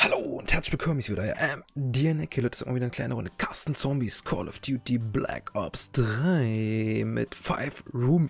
Hallo und herzlich willkommen, ich bin wieder DNK, Leute, das ist auch wieder eine kleine Runde Custom Zombies Call of Duty Black Ops 3 mit 5 Room.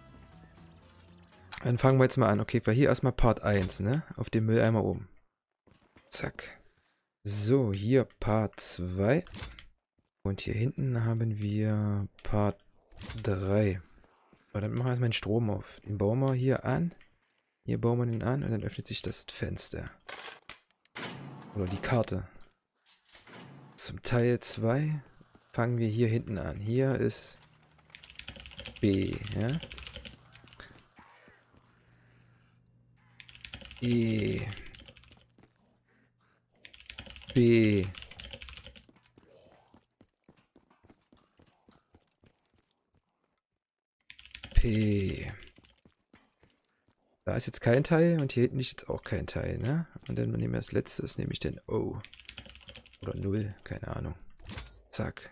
Dann fangen wir jetzt mal an. Okay, war hier erstmal Part 1, ne? Auf dem Mülleimer oben. Zack. So, hier Part 2. Und hier hinten haben wir Part 3. Aber dann machen wir erstmal den Strom auf. Den bauen wir hier an. Hier bauen wir den an und dann öffnet sich das Fenster. Oder die Karte. Zum Teil 2 fangen wir hier hinten an. Hier ist B, ja? E. B. P. Da ist jetzt kein Teil und hier hinten ist jetzt auch kein Teil, ne? Und dann nehmen wir als letztes, nämlich den O. Oder 0, keine Ahnung. Zack.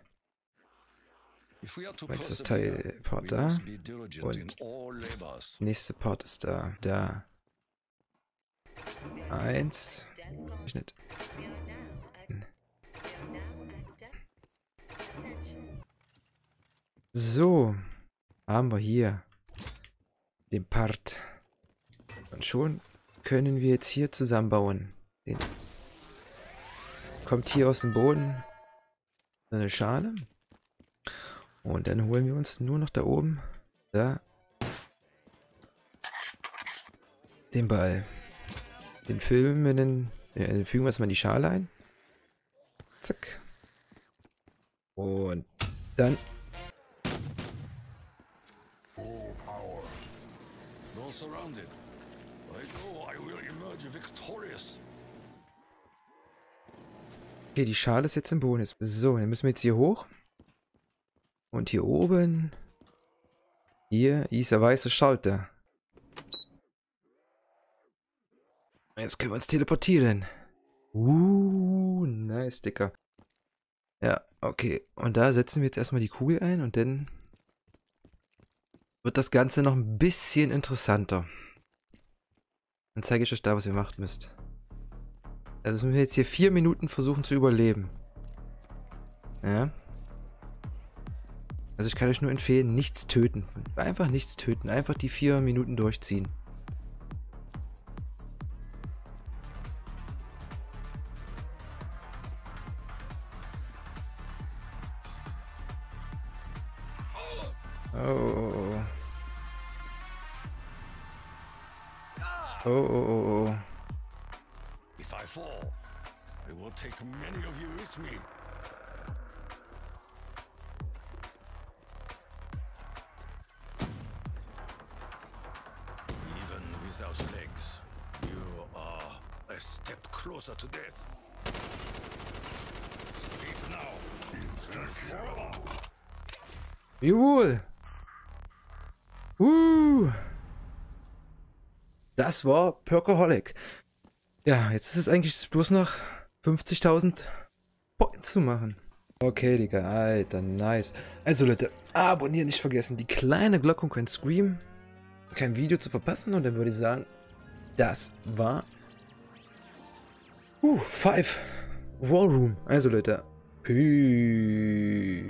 Jetzt ist Teil Part da. Und nächste Part ist da. Da. 1. Nicht. So. Haben wir hier den Part. Und schon können wir jetzt hier zusammenbauen. Den kommt hier aus dem Boden so eine Schale. Und dann holen wir uns nur noch da oben, da, den Ball. Den fügen wir erstmal in die Schale ein. Zack. Und dann. Okay, die Schale ist jetzt im Boden. So, dann müssen wir jetzt hier hoch. Und hier oben. Hier ist der weiße Schalter. Jetzt können wir uns teleportieren. Nice, Dicker. Ja, okay. Und da setzen wir jetzt erstmal die Kugel ein und dann wird das Ganze noch ein bisschen interessanter. Dann zeige ich euch da, was ihr machen müsst. Also müssen wir jetzt hier 4 Minuten versuchen zu überleben. Ja. Also ich kann euch nur empfehlen, nichts töten. Einfach nichts töten. Einfach die 4 Minuten durchziehen. Oh. Oh. If I fall, I will take many of you with me. Even without legs, you are a step closer to death. Sleep now. Jawohl. Das war Perkaholic. Ja, jetzt ist es eigentlich bloß noch 50.000 Points zu machen. Okay, Digga, Alter, nice. Also Leute, abonnieren nicht vergessen, die kleine Glocke und kein Scream, kein Video zu verpassen. Und dann würde ich sagen, das war 5 War Room. Also Leute, peace.